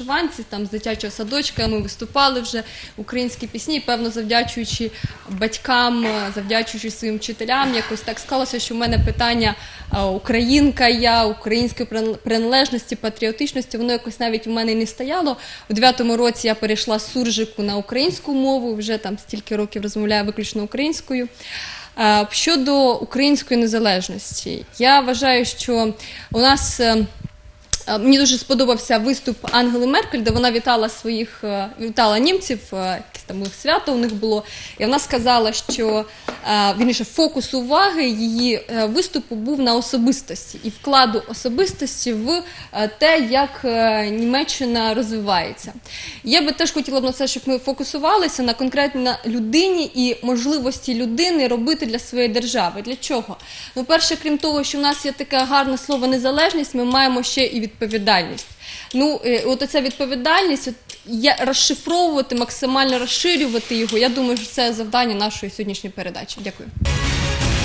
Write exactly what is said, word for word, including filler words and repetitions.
вишиванці, там з дитячого садочка ми виступали вже українські пісні, певно, завдячуючи батькам, завдячуючи своїм вчителям, якось так склалося, що в мене питання українка я, української приналежності, патріотичності, воно якось навіть у мене не стояло. У дев'ятому році я перейшла з суржику на українську мову, вже там стільки років розмовляю виключно українською. Щодо української незалежності, я вважаю, що у нас, мені дуже сподобався виступ Ангели Меркель, де вона вітала своїх, вітала німців, якесь там свято у них було, і вона сказала, що, вірніше, фокус уваги її виступу був на особистості і вкладу особистості в те, як Німеччина розвивається. Я би теж хотіла б на це, щоб ми фокусувалися на конкретно людині і можливості людини робити для своєї держави. Для чого? Ну, перше, крім того, що в нас є таке гарне слово «незалежність», ми маємо ще і відповідальність. Ну, от оця відповідальність, от, я, розшифровувати, максимально розширювати його, я думаю, що це завдання нашої сьогоднішньої передачі. Дякую.